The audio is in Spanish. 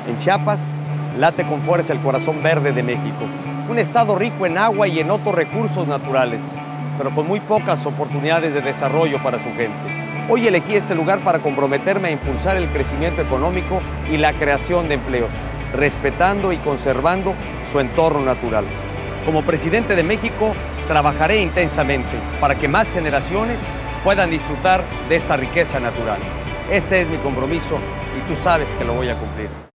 En Chiapas late con fuerza el corazón verde de México, un estado rico en agua y en otros recursos naturales, pero con muy pocas oportunidades de desarrollo para su gente. Hoy elegí este lugar para comprometerme a impulsar el crecimiento económico y la creación de empleos, respetando y conservando su entorno natural. Como presidente de México, trabajaré intensamente para que más generaciones puedan disfrutar de esta riqueza natural. Este es mi compromiso y tú sabes que lo voy a cumplir.